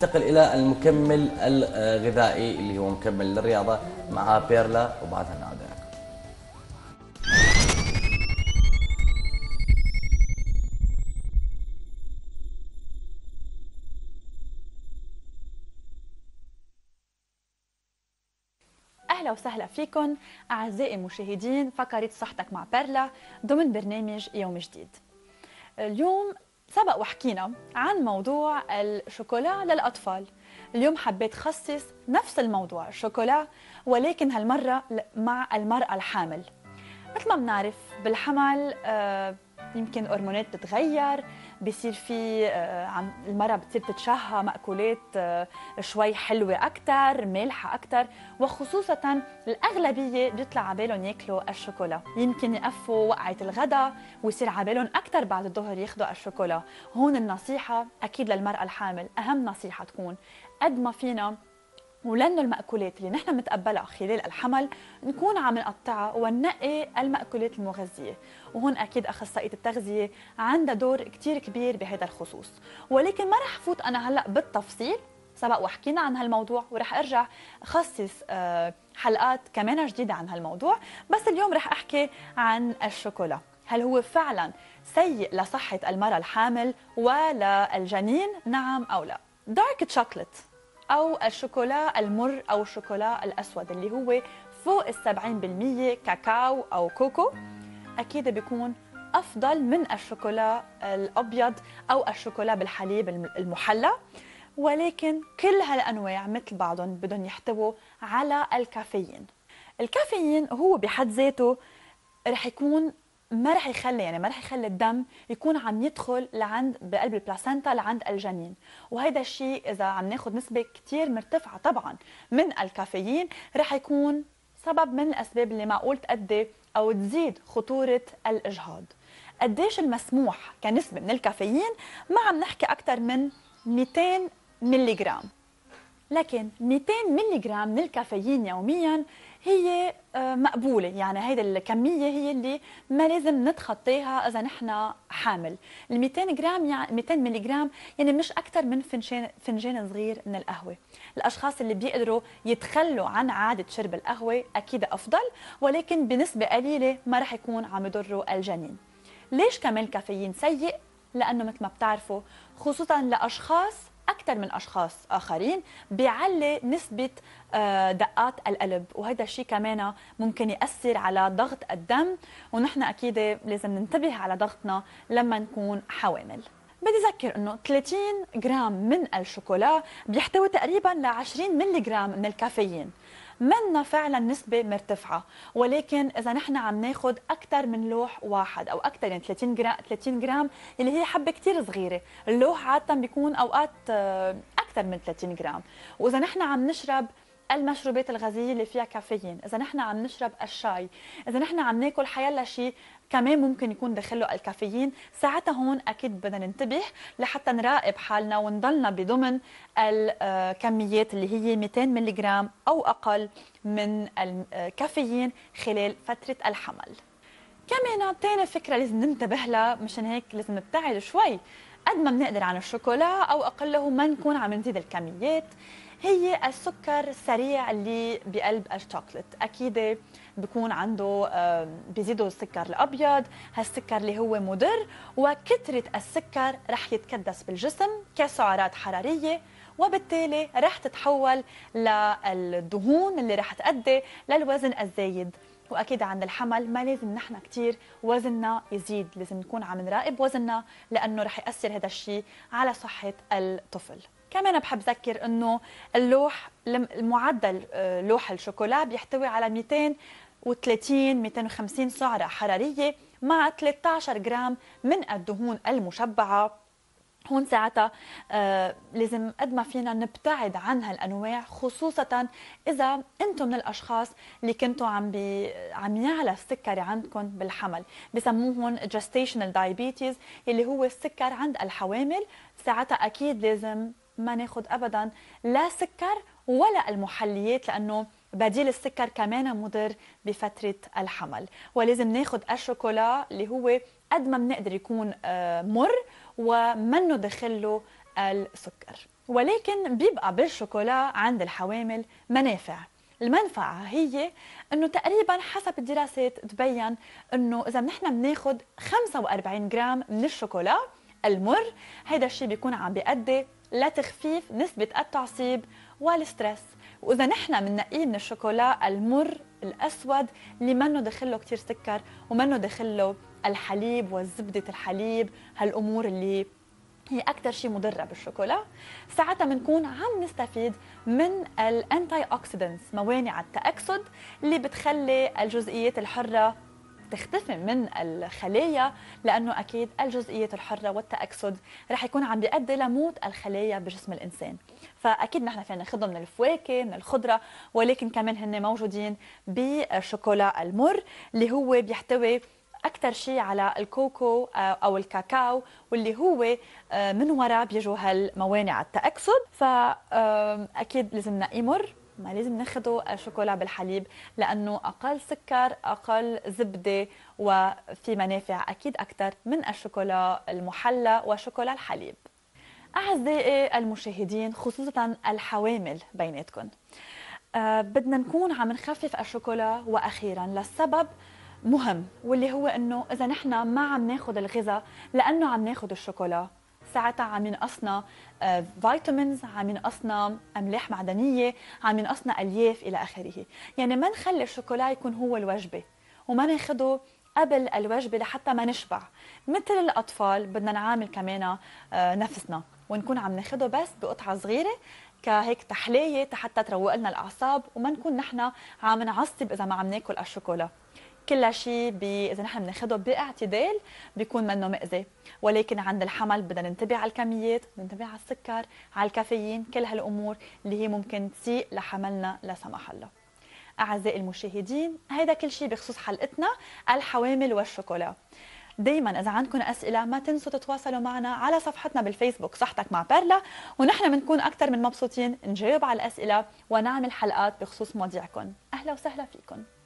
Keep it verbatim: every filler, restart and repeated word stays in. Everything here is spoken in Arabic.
ننتقل إلى المكمل الغذائي اللي هو مكمل للرياضة مع بيرلا وبعدها نعود. أهلا وسهلا فيكم أعزائي المشاهدين فقرة صحتك مع بيرلا ضمن برنامج يوم جديد. اليوم سبق وحكينا عن موضوع الشوكولا للأطفال. اليوم حبيت خصص نفس الموضوع الشوكولا، ولكن هالمرة مع المرأة الحامل. مثل ما بنعرف بالحمل آه يمكن هرمونات بتتغير، بيصير في آه المرأة بتصير تتشهى مأكولات آه شوي حلوة أكثر، مالحة أكثر، وخصوصاً الأغلبية بيطلع عبالهم ياكلوا الشوكولا. يمكن يقفوا وقعة الغداء ويصير عبالهم أكثر بعد الظهر ياخذوا الشوكولا. هون النصيحة أكيد للمرأة الحامل، أهم نصيحة تكون قد ما فينا ولأنه المأكولات اللي نحن بنتقبلها خلال الحمل نكون عم نقطعها وننقي المأكولات المغذية، وهون أكيد أخصائية التغذية عندها دور كتير كبير بهذا الخصوص. ولكن ما رح فوت أنا هلأ بالتفصيل، سبق وحكينا عن هالموضوع ورح أرجع أخصص حلقات كمان جديدة عن هالموضوع. بس اليوم رح أحكي عن الشوكولا. هل هو فعلا سيء لصحة المرأة الحامل ولا الجنين؟ نعم أو لا؟ دارك تشوكلت أو الشوكولا المر أو الشوكولا الأسود اللي هو فوق السبعين بالمية كاكاو أو كوكو أكيد بيكون أفضل من الشوكولا الأبيض أو الشوكولا بالحليب المحلى. ولكن كل هالأنواع مثل بعضهم بدهم يحتووا على الكافيين. الكافيين هو بحد ذاته رح يكون ما رح يخلي يعني ما رح يخلي الدم يكون عم يدخل لعند بقلب البلاسنتا لعند الجنين، وهذا الشيء اذا عم ناخذ نسبه كثير مرتفعه طبعا من الكافيين رح يكون سبب من الاسباب اللي معقول تؤدي او تزيد خطوره الاجهاض. قديش المسموح كنسبه من الكافيين؟ ما عم نحكي اكثر من مئتين ملي جرام، لكن مئتين ملي جرام من الكافيين يوميا هي مقبولة. يعني هيدا الكمية هي اللي ما لازم نتخطيها إذا نحن حامل. ال مئتين جرام يعني مئتين ملي جرام يعني مش أكثر من فنجان فنجان صغير من القهوة. الأشخاص اللي بيقدروا يتخلوا عن عادة شرب القهوة أكيد أفضل، ولكن بنسبة قليلة ما رح يكون عم يضروا الجنين. ليش كمان الكافيين سيء؟ لأنه مثل ما بتعرفوا خصوصا لأشخاص أكثر من أشخاص آخرين بيعلي نسبة دقات القلب، وهذا الشيء كمان ممكن يأثر على ضغط الدم، ونحن أكيد لازم ننتبه على ضغطنا لما نكون حوامل. بدي أذكر أنه ثلاثين جرام من الشوكولا بيحتوي تقريبا ل عشرين ملي جرام من الكافيين. منا فعلا نسبة مرتفعة، ولكن إذا نحن عم ناخد أكثر من لوح واحد أو أكثر يعني ثلاثين جرام ثلاثين جرام اللي هي حبة كثير صغيرة، اللوح عادة بيكون أوقات أكثر من ثلاثين جرام. وإذا نحن عم نشرب المشروبات الغازية اللي فيها كافيين، إذا نحن عم نشرب الشاي، إذا نحن عم ناكل حيلا شيء كمان ممكن يكون داخله الكافيين، ساعتها هون أكيد بدنا ننتبه لحتى نراقب حالنا ونضلنا بضمن الكميات اللي هي مئتين ملي جرام أو أقل من الكافيين خلال فترة الحمل. كمان تاني فكرة لازم ننتبه لها، مشان هيك لازم نبتعد شوي قد ما بنقدر عن الشوكولا أو أقله ما نكون عم نزيد الكميات، هي السكر السريع اللي بقلب الشوكولات. اكيد بيكون عنده بيزيدوا السكر الابيض، هالسكر اللي هو مضر، وكثره السكر رح يتكدس بالجسم كسعرات حراريه، وبالتالي رح تتحول للدهون اللي رح تؤدي للوزن الزايد. واكيد عند الحمل ما لازم نحن كثير وزننا يزيد، لازم نكون عم نراقب وزننا لانه رح ياثر هذا الشيء على صحه الطفل. كمان بحب ذكر انه اللوح المعدل لوح الشوكولا بيحتوي على مئتين وثلاثين مئتين وخمسين سعرة حرارية مع ثلاثة عشر جرام من الدهون المشبعة. هون ساعتها آه لازم قد ما فينا نبتعد عن هالانواع، خصوصا اذا انتم من الاشخاص اللي كنتوا عم بي عم يعلى السكري عندكم بالحمل، بسموهم gestational diabetes اللي هو السكر عند الحوامل. ساعتها اكيد لازم ما ناخذ ابدا لا سكر ولا المحليات، لانه بديل السكر كمان مضر بفتره الحمل. ولازم ناخذ الشوكولا اللي هو قد ما بنقدر يكون مر ومنه دخله السكر. ولكن بيبقى بالشوكولا عند الحوامل منافع. المنفعة هي انه تقريبا حسب الدراسات تبين انه اذا نحن بناخد خمسة وأربعين جرام من الشوكولا المر، هيدا الشيء بيكون عم بيؤدي لتخفيف نسبة التعصيب والستريس. واذا نحن بننقيه من الشوكولا المر الاسود اللي منه دخله كثير سكر ومنه دخله الحليب والزبدة الحليب، هالامور اللي هي أكثر شيء مضرة بالشوكولا، ساعتها بنكون عم نستفيد من الانتي اوكسيدنتس، موانع التأكسد اللي بتخلي الجزيئات الحرة تختفي من الخلايا، لأنه أكيد الجزئيات الحرة والتأكسد رح يكون عم بيؤدي لموت الخلايا بجسم الإنسان. فأكيد نحن فينا ناخذهم من الفواكه من الخضرة، ولكن كمان هن موجودين بالشوكولا المر اللي هو بيحتوي أكثر شيء على الكوكو أو الكاكاو، واللي هو من وراء بيجوا هالموانع التأكسد. فأكيد لازم نقيه مر، ما لازم ناخده شوكولا بالحليب لأنه أقل سكر أقل زبدة وفي منافع أكيد أكثر من الشوكولا المحلى وشوكولا الحليب. أعزائي المشاهدين خصوصا الحوامل بيناتكم، أه بدنا نكون عم نخفف الشوكولا، وأخيرا للسبب مهم واللي هو انه اذا نحن ما عم ناخذ الغذاء لانه عم ناخذ الشوكولا، ساعتها عم ينقصنا فيتامينز، عم ينقصنا املاح معدنيه، عم ينقصنا الياف الى اخره. يعني ما نخلي الشوكولا يكون هو الوجبه وما ناخذه قبل الوجبه لحتى ما نشبع. مثل الاطفال بدنا نعامل كمان نفسنا ونكون عم ناخذه بس بقطعه صغيره كهيك تحليه حتى تروق لنا الاعصاب، وما نكون نحن عم نعصب اذا ما عم ناكل الشوكولا. كل شيء اذا نحن بناخده باعتدال بيكون منه مأذي، ولكن عند الحمل بدنا ننتبه على الكميات، ننتبه على السكر، على الكافيين، كل هالامور اللي هي ممكن تسيء لحملنا لا سمح الله. اعزائي المشاهدين، هيدا كل شيء بخصوص حلقتنا الحوامل والشوكولا. دايما اذا عندكم اسئله ما تنسوا تتواصلوا معنا على صفحتنا بالفيسبوك صحتك مع بيرلا، ونحن بنكون اكثر من مبسوطين نجاوب على الاسئله ونعمل حلقات بخصوص مواضيعكم. اهلا وسهلا فيكم.